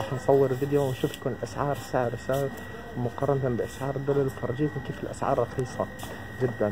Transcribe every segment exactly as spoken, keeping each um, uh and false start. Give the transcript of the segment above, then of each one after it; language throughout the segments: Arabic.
رح نصور فيديو ونشوف لكم الاسعار سعر سعر مقارنة باسعار الدولار، وفرجيكم كيف الاسعار رخيصة جدا.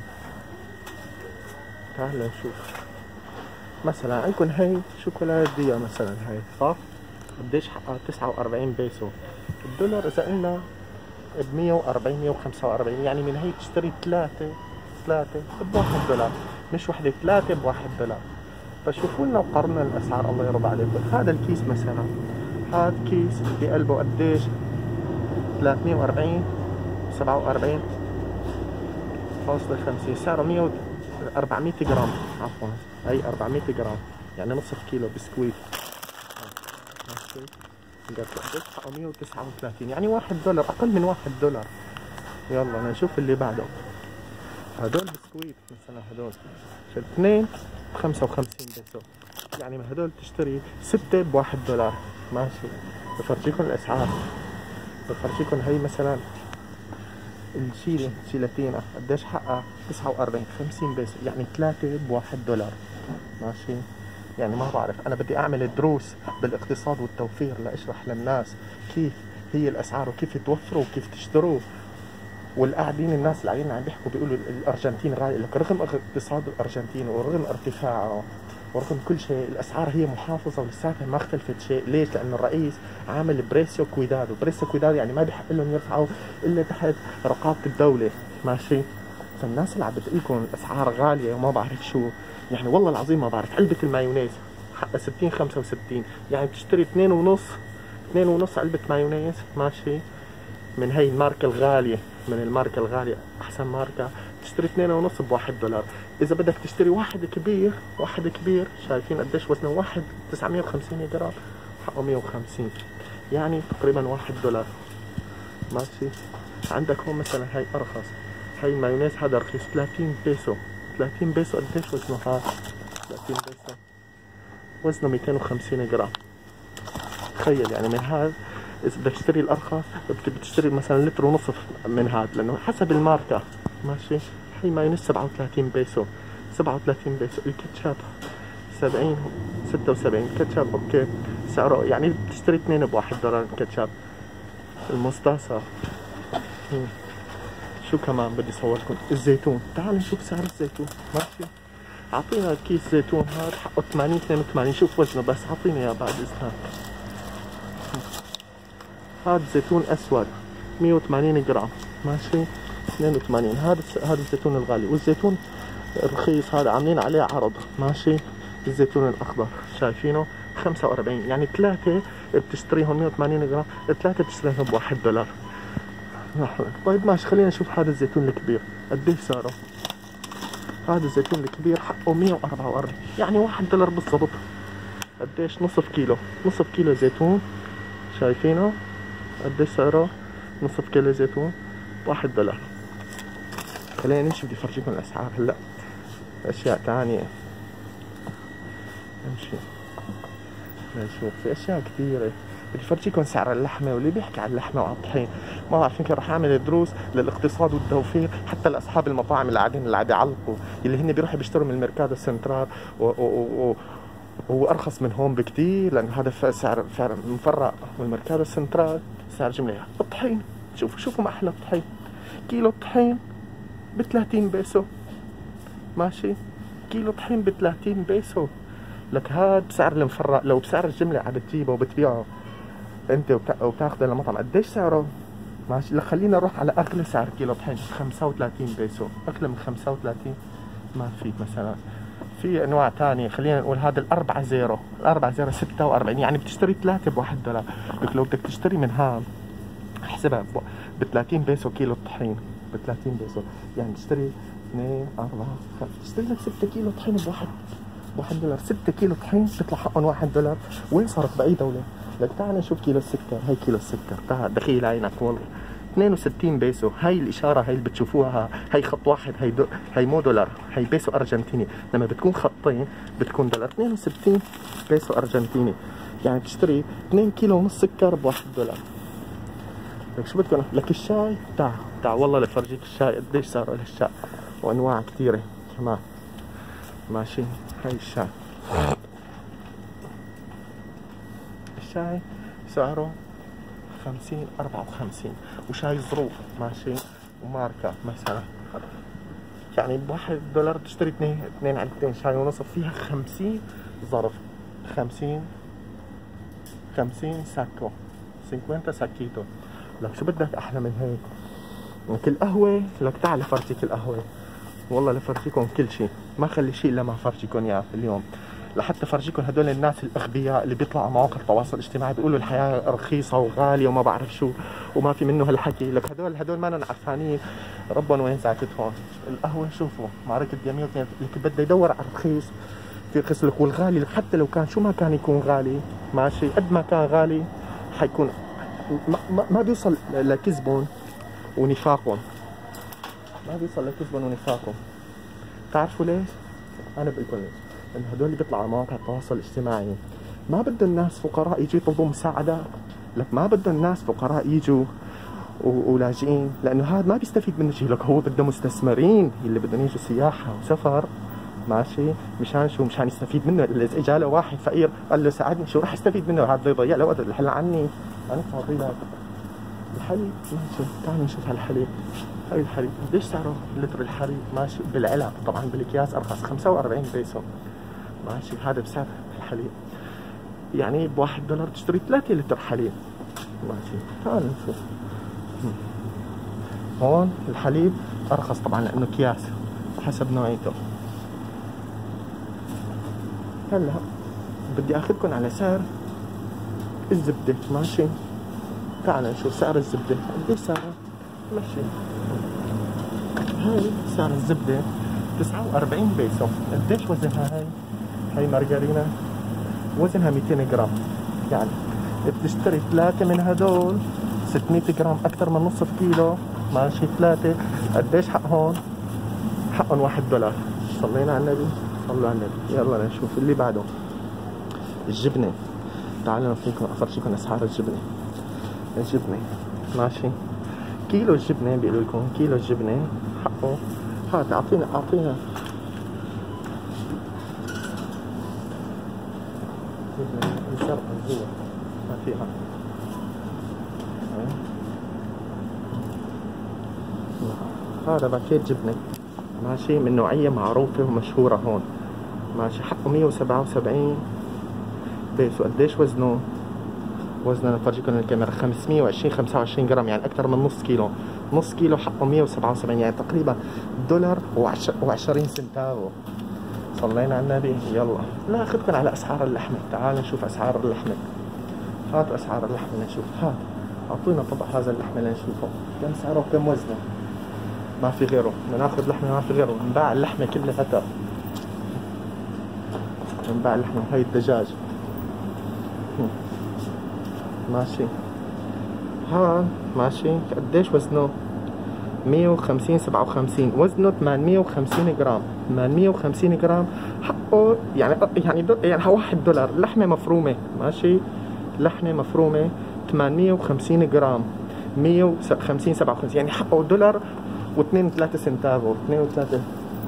تعالوا نشوف مثلا عندكم هي شوكولاتة مثلا، هي صح؟ قديش حقها؟ تسعة وأربعين بيسو. الدولار اذا قلنا ب مية وأربعين مية وخمسة وأربعين، يعني من هي بتشتري ثلاثة ثلاثة بواحد دولار، مش وحدة، ثلاثة بواحد دولار. فشوفوا لنا وقارنا الاسعار الله يرضى عليكم. هذا الكيس مثلا، هذا كيس بقلبه قديش؟ ثلاثمية وأربعين سبعة وأربعين فاصلة خمسة، سعره مية أربعمية جرام، عفوا هي أربعمية جرام، يعني نصف كيلو بسكويت. ماشي، قديش حقه؟ مية وتسعة وثلاثين، يعني واحد دولار، اقل من واحد دولار. يلا نشوف اللي بعده. هدول بسكويت مثلا، هدول اثنين بخمسة وخمسين بيسو، يعني من هدول تشتري ستة بواحد دولار. ماشي، بفرجيكم الاسعار. بفرجيكم هي مثلا الشيلة شيلاتينا قديش حقها؟ تسعة وأربعين خمسين بيسو، يعني ثلاثة بواحد دولار. ماشي، يعني ما بعرف، انا بدي اعمل دروس بالاقتصاد والتوفير لاشرح للناس كيف هي الاسعار وكيف توفروا وكيف تشتروا. والقاعدين الناس اللي قاعدين عم بيحكوا بيقولوا الارجنتين غالي، لك رغم اقتصاد الارجنتين ورغم ارتفاعه ورغم كل شيء الاسعار هي محافظه ولساتها ما اختلفت شيء. ليش؟ لانه الرئيس عامل بريسيو كويدادو، بريسيو كويدادو يعني ما بحق لهم يرفعوا الا تحت رقابه الدوله. ماشي، فالناس اللي عم بتقلكم الاسعار غاليه وما بعرف شو، يعني والله العظيم ما بعرف. علبه المايونيز حقها ستين خمسة وستين، يعني بتشتري اثنين ونص اثنين ونص علبه مايونيز. ماشي، من هي الماركه الغاليه، من الماركه الغاليه احسن ماركه، تشتري اثنين ونص بواحد دولار. اذا بدك تشتري واحد كبير، واحد كبير شايفين قديش وزنه؟ واحد تسعمية وخمسين جرام، حقه مية وخمسين، يعني تقريبا واحد دولار. ماشي، عندك هون مثلا هي ارخص، هي المايونيز هذا رخيص ثلاثين بيسو. ثلاثين بيسو قديش وزنه هذا؟ ثلاثين بيسو وزنه مئتين وخمسين جرام. تخيل يعني من هذا اذا بدك تشتري الارخص بتشتري مثلا لتر ونصف من هذا، لانه حسب الماركه. ماشي، هي مايونيز سبعة وثلاثين بيسو، سبعة وثلاثين بيسو. الكاتشاب سبعين ستة وسبعين، كاتشاب اوكي سعره يعني بتشتري اثنين بواحد دولار الكاتشاب. المستاسة شو كمان بدي صوركم؟ الزيتون، تعالوا نشوف سعر الزيتون. ماشي، اعطينا كيس زيتون هذا حقه ثمانين اثنين وثمانين، شوف وزنه بس، اعطيني اياه بعد اذنك. هذا زيتون اسود مية وثمانين جرام. ماشي، اثنين وثمانين. هذا هذا الزيتون الغالي، والزيتون الرخيص هذا عاملين عليه عرض. ماشي، الزيتون الاخضر شايفينه خمسة وأربعين، يعني ثلاثة بتشتريهم مية وثمانين جرام، ثلاثة بتشتريهم بواحد دولار. طيب ماشي، خلينا نشوف هذا الزيتون الكبير قديش سعره. هذا الزيتون الكبير حقه مية وأربعة وأربعين، يعني واحد دولار بالضبط. قديش؟ نصف كيلو، نصف كيلو زيتون شايفينه قديش سعره؟ نصف كيلو زيتون بواحد دولار. خلينا نمشي، بدي افرجيكم الاسعار هلا اشياء ثانية. نمشي نشوف في اشياء كثيرة. بدي افرجيكم سعر اللحمة، واللي بيحكي عن اللحمة وعن الطحين ما بعرف، يمكن رح اعمل دروس للاقتصاد والتوفير حتى لاصحاب المطاعم اللي قاعدين اللي عم يعلقوا، اللي هن بيروحوا بيشتروا من الميركادو سنترال و, و, و, و هو ارخص من هون بكثير، لانه هذا سعر سعر مفرق، والميركادو سنترال سعر جملة. الطحين شوفوا شوفوا ما احلى الطحين، كيلو الطحين ب ثلاثين بيسو. ماشي، كيلو طحين ب ثلاثين بيسو. لك هذا بسعر المفرق، لو بسعر الجملة عم بتجيبه وبتبيعه انت وبتاخذه للمطعم قديش سعره؟ ماشي، لك خلينا نروح على اغلى سعر كيلو طحين خمسة وثلاثين بيسو، اغلى من خمسة وثلاثين ما في. مثلا في انواع ثانيه، خلينا نقول هذا الأربعة زيرو، الأربعة زيرو ستة وأربعين، يعني بتشتري ثلاثة بواحد دولار. لك لو بدك تشتري من هان احسبها ب ثلاثين بيسو كيلو الطحين، ب ثلاثين بيسو، يعني تشتري اثنين أربعة خمسة، تشتري لك ستة كيلو طحين بواحد بواحد دولار. ستة كيلو طحين بيطلع حقهم واحد دولار. وين صارت بأي دولة؟ لك تعال نشوف كيلو السكر، هي كيلو السكر، تعال دخيل عينك والله اثنين وستين بيسو. هاي الاشاره هاي اللي بتشوفوها، هاي خط واحد، هاي دو هاي مو دولار، هاي بيسو ارجنتيني. لما بتكون خطين بتكون دولار. اثنين وستين بيسو ارجنتيني، يعني تشتري اثنين كيلو ونص سكر بواحد دولار. لك شو بدكم؟ لك الشاي، تعال تعال والله لفرجيك الشاي قديش صار له الشاي، وانواع كثيره كمان. ماشي، هاي الشاي، الشاي سعره وخمسين أربعة وخمسين، وشاي ظروف ماشي وماركة مثلا، يعني بواحد دولار تشتري اثنين اثنين علبتين شاي ونصف، فيها خمسين ظرف، خمسين خمسين ساكو، خمسين ساكيتو. لك شو بدك احلى من هيك؟ لك القهوة، لك تعال فرجيك القهوة، والله لفرجيكم كل شيء، ما خلي شيء الا ما فرجيكم اياه اليوم، لحتى فرجيكم هدول الناس الاغبياء اللي بيطلعوا على مواقع التواصل الاجتماعي بيقولوا الحياه رخيصه وغاليه وما بعرف شو وما في منه هالحكي. لك هدول هدول ما عرفانين ربهم وين زعتتهم. القهوه شوفوا معركه جميع اللي بده يدور على الرخيص في رخيص لك، والغالي لك حتى لو كان شو ما كان يكون غالي ماشي، قد ما كان غالي حيكون ما, ما, ما بيوصل لكذبهم ونفاقهم، ما بيوصل لكذبهم ونفاقهم. تعرفوا ليش؟ انا بقول لكم ليش. ان هدول اللي بيطلعوا على مواقع التواصل الاجتماعي ما بدهم الناس فقراء يجوا يطلبوا مساعدة، لك ما بدهم الناس فقراء يجوا ولاجئين، لانه هذا ما بيستفيد منه شيء. لك هو بده مستثمرين اللي بدهم يجوا سياحة وسفر ماشي، مشان شو؟ مشان يستفيد منه. اذا اجى له واحد فقير قال له ساعدني، شو راح يستفيد منه؟ هذا يضيع له وقت. الحل عني انا فاضي لك. الحليب ماشي، تعالوا نشوف هالحليب. هاي الحليب قديش سعره لتر الحليب ماشي؟ بالعلب طبعا، بالاكياس ارخص، خمسة وأربعين بيسو ماشي. هذا بسعر الحليب، يعني بواحد دولار تشتري ثلاثة لتر حليب ماشي. تعالوا نشوف. هون الحليب ارخص طبعا لانه اكياس حسب نوعيته. هلا بدي اخذكم على سعر الزبدة ماشي. تعالوا نشوف سعر الزبدة قديش سعره ماشي. هاي سعر الزبدة تسعة وأربعين بيسو. قديش وزنها هاي؟ هاي مارجرينا وزنها مئتين جرام، يعني بتشتري ثلاثة من هدول ستمئة جرام، أكثر من نصف كيلو ماشي. ثلاثة قديش حقهم؟ حقهم واحد دولار. صلينا على النبي، صلوا على النبي. يلا نشوف اللي بعده. الجبنة، تعالوا نفيكم أفرجيكم أسعار الجبنة. الجبنة ماشي، كيلو الجبنة بيقولوا لكم كيلو الجبنة حقه هات. أعطينا أعطينا الشرق جوا ما فيها. هذا باكيت جبنة ماشي من نوعية معروفة ومشهورة هون ماشي. حقه مية وسبعة وسبعين بيسو. قديش وزنه؟ وزنه نفرجيكم الكاميرا خمسمئة وعشرين خمسة وعشرين جرام، يعني أكثر من نص كيلو. نص كيلو حقه مية وسبعة وسبعين، يعني تقريبا دولار وعشرين سنتافو. صلينا على النبي. يلا لا أخذكم على أسعار اللحمة. تعالوا نشوف أسعار اللحمة. هاتوا أسعار اللحمة نشوف. هات أعطونا طبق هذا اللحمة لنشوفه كم سعره وكم وزنه. ما في غيره، بناخذ لحمة ما في غيره. نباع اللحمة كلها فتر، نباع اللحمة. هاي الدجاج ماشي. ها ماشي. قديش وزنه؟ مية وخمسين سبعة وخمسين. وزنه ثمانمئة وخمسين جرام. ثمانمئة وخمسين جرام حقه يعني يعني دو يعني واحد دولار. لحمة مفرومة ماشي، لحمة مفرومة ثمانمئة وخمسين جرام، مئة وخمسين سبعة وخمسين، يعني حقه دولار واثنين وثلاثة سنتافو. اثنين وثلاثة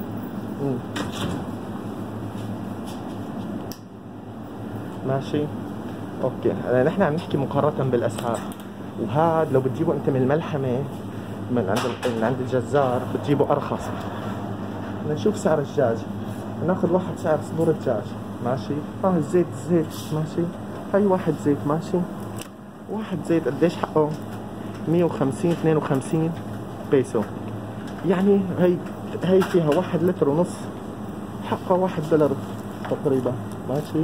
ماشي. اوكي نحن عم نحكي مقارنة بالاسعار. وهذا لو بتجيبه انت من الملحمة من عند من عند الجزار بتجيبه ارخص. نشوف سعر الدجاج. ناخذ واحد سعر صدور الدجاج ماشي. اه الزيت الزيت ماشي. هاي واحد زيت ماشي. واحد زيت قديش حقه؟ مئة وخمسين اثنين وخمسين بيسو، يعني هي هي فيها واحد لتر ونص، حقه واحد دولار تقريبا ماشي.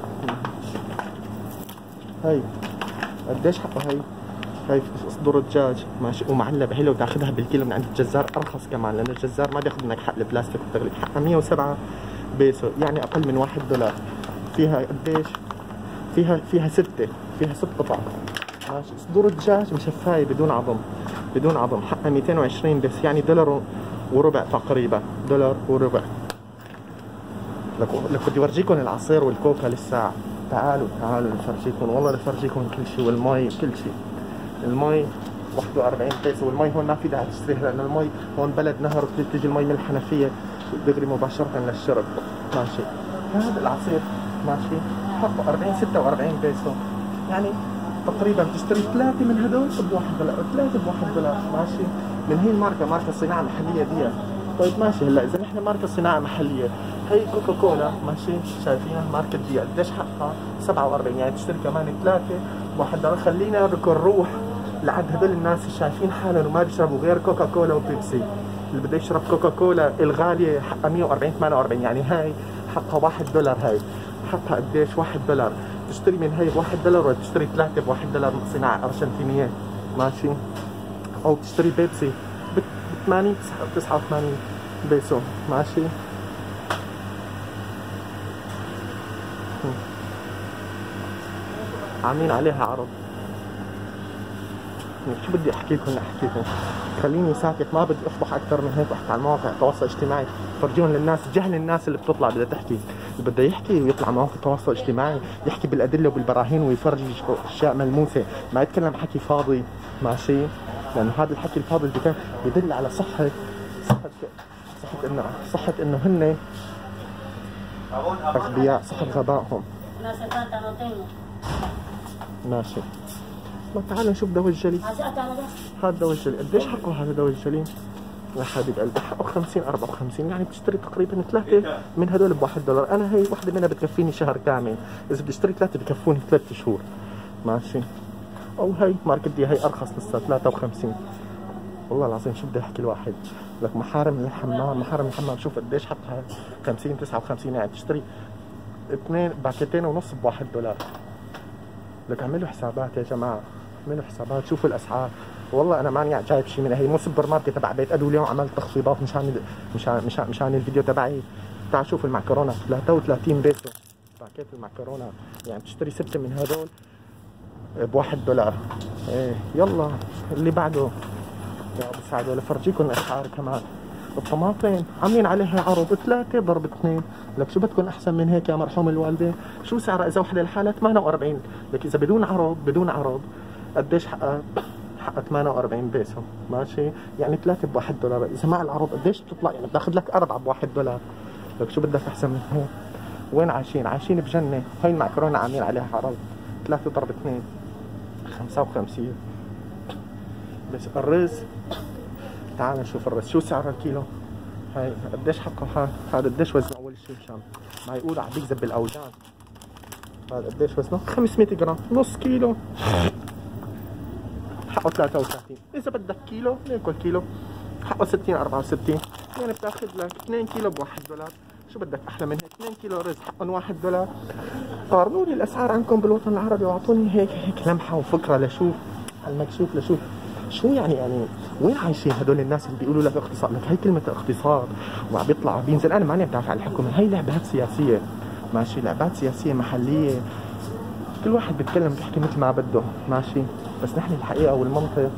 هاي قديش حقه؟ هاي هاي صدور الدجاج ماشي ومعلبة. هي لو تاخذها بالكيلو من عند الجزار ارخص كمان، لانه الجزار ما بياخذ منك حق البلاستيك والتغليف. حقها مئة وسبعة بيسو، يعني اقل من واحد دولار. فيها قديش؟ فيها فيها ستة، فيها ست قطع ماشي. صدور الدجاج مشفاية بدون عظم، بدون عظم. حقها مئتين وعشرين بس، يعني دولار وربع تقريبا، دولار وربع. لك لك بدي اورجيكم العصير والكوكا للساعة. تعالوا تعالوا نفرجيكم، والله نفرجيكم كل شيء. والمي كل شيء. المي واحد وأربعين بيسو. والمي هون ما في داعي تشتريها، لأن المي هون بلد نهر وبتيجي المي من الحنفية دغري مباشرة للشرب ماشي. هذا العصير ماشي حقه أربعين ستة وأربعين بيسو، يعني تقريبا تشتري ثلاثة من هدول بواحد دولار، ثلاثة بواحد دولار ماشي. من هي الماركة ماركة صناعة محلية دي. طيب ماشي، هلا إذا نحن ماركة صناعة محلية، هي كوكا كولا ماشي شايفينها ماركة دي قديش حقها؟ سبعة وأربعين، يعني تشتري كمان ثلاثة بواحد دولار. خلينا بدكم نروح لعند هدول الناس اللي شايفين حالهم وما بيشربوا غير كوكا كولا وبيبسي. اللي بده يشرب كوكا كولا الغالية حقها مية وأربعين ثمانية وأربعين، يعني هاي حقها واحد دولار. هاي حقها قديش؟ واحد دولار. تشتري من هي بواحد دولار ولا تشتري ثلاثة بواحد دولار صناعة أرجنتينية ماشي؟ أو تشتري بيبسي ب ثمانين تسعة وثمانين بيسو ماشي؟ عاملين عليها عرض. شو بدي احكي لكم احكي لكم خليني ساكت، ما بدي اصبح اكثر من هيك واحكي على مواقع التواصل الاجتماعي، فرجون للناس جهل الناس اللي بتطلع بدها تحكي. اللي بده يحكي ويطلع مواقع التواصل الاجتماعي يحكي بالادله وبالبراهين ويفرجي اشياء ملموسه، ما يتكلم حكي فاضي ماشي؟ لانه هذا الحكي الفاضي اللي بدل على صحه صحه صحه انه صحه انه هن اغبياء، صحه غبائهم ماشي. ما تعالوا نشوف دواء الجلي. هذا دواء الجلي قديش حقه؟ هذا دواء الجلي يا حبيب قلبي حقه خمسين أربعة وخمسين، يعني بتشتري تقريبا ثلاثة من هدول بواحد دولار. أنا هي وحدة منها بتكفيني شهر كامل، إذا بدي اشتري ثلاثة بكفوني ثلاث شهور ماشي. أو هي ماركة دي هي أرخص لسه ثلاثة وخمسين. والله العظيم شو بدي أحكي الواحد لك محارم الحمام محارم الحمام شوف قديش حقها خمسين تسعة وخمسين، يعني تشتري اثنين باكيتين ونص بواحد دولار. لك اعملوا حسابات يا جماعة، اعملوا حسابات شوفوا الاسعار. والله انا ماني جايب شيء من هي مو سوبر ماركت تبع بيت ادو، اليوم عملت تخفيضات مشان مشان مشان, مشان الفيديو تبعي. تعال شوف المعكرونه ثلاثة وثلاثين بيسو باكيت المعكرونه، يعني بتشتري ستة من هدول بواحد دولار. ايه يلا اللي بعده يا ابو سعد، ولا فرجيكم الاسعار كمان. الطماطم عاملين عليها عرض ثلاثة ضرب اثنين، لك شو بدكم احسن من هيك يا مرحوم الوالده؟ شو سعرها اذا وحده لحالها ثمانية وأربعين، لك اذا بدون عرض بدون عرض قديش حقها؟ حقها ثمانية وأربعين بيسو ماشي، يعني ثلاثة بواحد دولار. اذا مع العرض قديش بتطلع؟ يعني بتاخذ لك أربعة بواحد دولار. لك شو بدك احسن من هيك؟ وين عايشين؟ عايشين بجنة. هاي المعكرونة عاملين عليها عرض ثلاثة ضرب اثنين خمسة وخمسين. بس الرز تعال نشوف الرز شو سعر الكيلو. هاي قديش حقه؟ هذا هذا قديش وزنه اول شيء مشان ما يقولوا عم بيكذب بالاوزان. هذا قديش وزنه؟ خمسمية جرام، نص كيلو حقه ثلاثة وثلاثين. اذا بدك كيلو ناكل كيلو حقه ستين أربعة وستين، يعني بتاخذ لك اثنين كيلو بواحد دولار. شو بدك احلى من هيك؟ اثنين كيلو رز حقهم واحد دولار. قارنوا لي الاسعار عندكم بالوطن العربي واعطوني هيك هيك لمحه وفكره لشوف على المكشوف لشوف شو يعني يعني وين عايشين هدول الناس اللي بيقولوا لك اقتصاد؟ لك هي كلمه اقتصاد وعم بيطلع بينزل. انا ماني بدافع عن الحكومه، هي لعبات سياسيه ماشي، لعبات سياسيه محليه، كل واحد بيتكلم بيحكي مثل ما بده ماشي. بس نحن الحقيقه والمنطق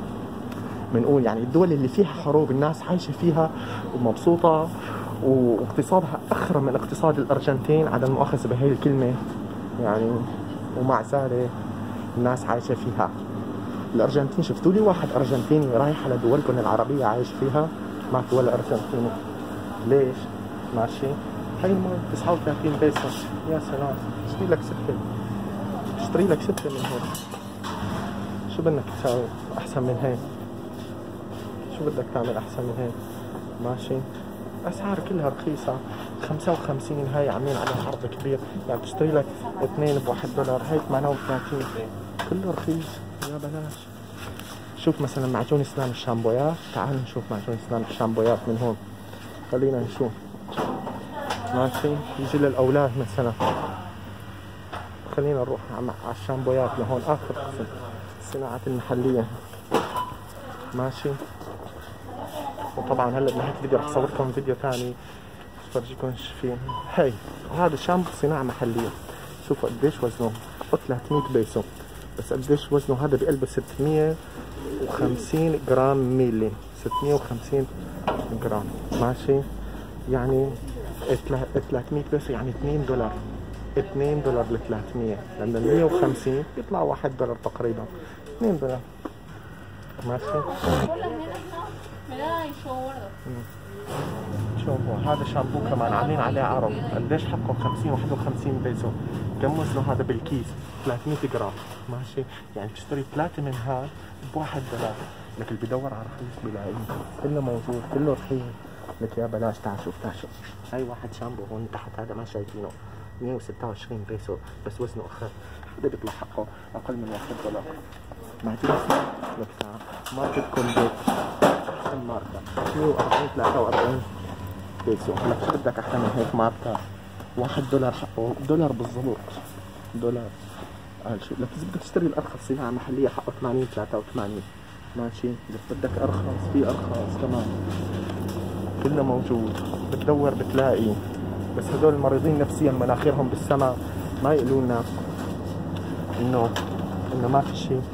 بنقول يعني الدول اللي فيها حروب الناس عايشه فيها ومبسوطه واقتصادها اخر من اقتصاد الارجنتين، عدم المؤاخذه بهي الكلمه يعني، ومع ذلك الناس عايشه فيها. الارجنتين شفتوا لي واحد ارجنتيني رايح على دولكم العربيه عايش فيها؟ ما في ولا ارجنتيني. ليش؟ ماشي. هاي المي تسعة وثلاثين بيسو، يا سلام. اشتري لك ستة اشتري لك ستة من هون. شو بدك تساوي احسن من هيك؟ شو بدك تعمل احسن من هيك؟ ماشي. اسعار كلها رخيصه. خمسة وخمسين هاي عاملين عليها عرض كبير، يعني بتشتري لك اثنين بواحد دولار. هاي ثمانية وثلاثين كله رخيص يا بلاش. شوف مثلا معجون اسنان الشامبويات، تعال نشوف معجون اسنان الشامبويات من هون. خلينا نشوف ماشي، يجي للاولاد مثلا. خلينا نروح على الشامبويات لهون اخر قسم الصناعات المحليه ماشي. وطبعا هلا بنهاية الفيديو رح اصور لكم فيديو ثاني فرجيكم ايش فيه. هي هذا شامبو صناعه محليه، شوفوا قديش وزنه ثلاثمية بيسو، بس قديش وزنه هذا بقلبه ستمية وخمسين جرام ميلي، ستمية وخمسين جرام ماشي. يعني ثلاثمية بيسو يعني اثنين دولار، اثنين دولار ل ثلاثمية، لأن مية وخمسين بيطلع واحد دولار تقريبا، اثنين دولار ماشي. شوفوا هذا شامبو كمان عاملين عليه عرض، قديش حقه؟ خمسين واحد وخمسين بيسو. كم وزنه هذا بالكيس؟ ثلاثمية جرام، ماشي؟ يعني بتشتري ثلاثة من هاد بواحد دولار، لك اللي بدور على رخيص بلاقيه، كله موجود، كله رخيص، لك يا بلاش. تعال شوف تعال شوف، هاي واحد شامبو هون تحت هذا ما شايفينه، مية وستة وعشرين بيسو، بس وزنه أخف، هذا بيطلع حقه أقل من واحد دولار. معجون لك تعال، ماركة كولجيت، أحسن ماركة، مية وأربعين ثلاثة وأربعين بيسو. هلا شو بدك أحسن من هيك ماركة؟ واحد دولار حقه، دولار بالضبط، دولار. قال شو لك إذا بدك تشتري الأرخص صناعة محلية حقه ثمانين ثلاثة وثمانين، ماشي؟ بس بدك أرخص في أرخص كمان، كله موجود، بتدور بتلاقي. بس هدول المريضين نفسيا مناخيرهم بالسما ما يقولوا لنا إنه إنه ما في شيء.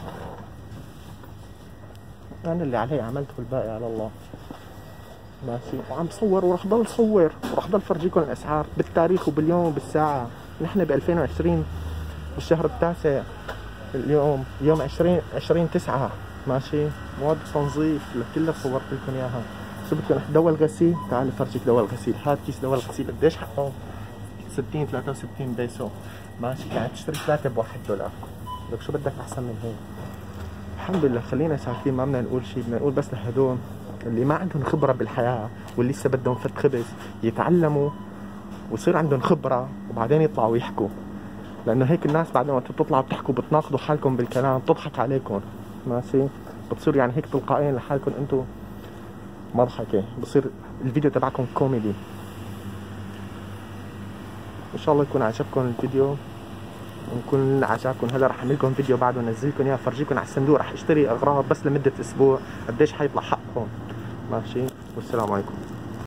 أنا اللي علي عملته والباقي على الله، ماشي؟ وعم بصور ورح ضل صور ورح ضل فرجيكم الأسعار بالتاريخ وباليوم وبالساعة. نحن ب ألفين وعشرين بالشهر التاسع، اليوم يوم عشرين عشرين تسعة، ماشي؟ مواد التنظيف كلها صورت لكم اياها. شو بدكم دواء الغسيل؟ تعال فرجيك دواء الغسيل. هاد كيس دواء الغسيل قديش حقه؟ ستين ثلاثة وستين بيسو، ماشي؟ يعني تشتري ثلاثة بواحد دولار، لك شو بدك أحسن من هيك؟ الحمد لله خلينا ساكتين، ما بدنا نقول شيء، بدنا نقول بس لهدول اللي ما عندهم خبرة بالحياة واللي لسه بدهم فت خبز يتعلموا ويصير عندهم خبرة وبعدين يطلعوا يحكوا، لأنه هيك الناس بعد ما تطلعوا بتحكوا بتناقضوا حالكم بالكلام، بتضحك عليكم، ماشي؟ بتصير يعني هيك تلقائيا لحالكم انتم مضحكة، بصير الفيديو تبعكم كوميدي. ان شاء الله يكون عجبكم الفيديو ونكون عجبكم. هلا رح اعمل لكم فيديو بعده انزلكم اياه افرجيكم على الصندوق، رح اشتري اغراض بس لمدة اسبوع قديش حيطلع حقكم، ماشي؟ والسلام عليكم.